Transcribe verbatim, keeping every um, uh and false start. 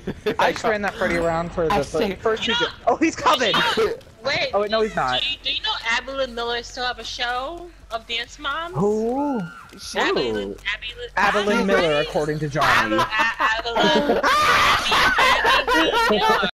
I just ran that Freddy around for the say, first you season. know, Oh, he's coming! Wait. Oh, wait, no, he's not. Do you, do you know Abalyn Miller still have a show of Dance Moms? Who? Abalyn, Abalyn, Abalyn Miller, according to Johnny. Abalyn, Abalyn, Abalyn Miller.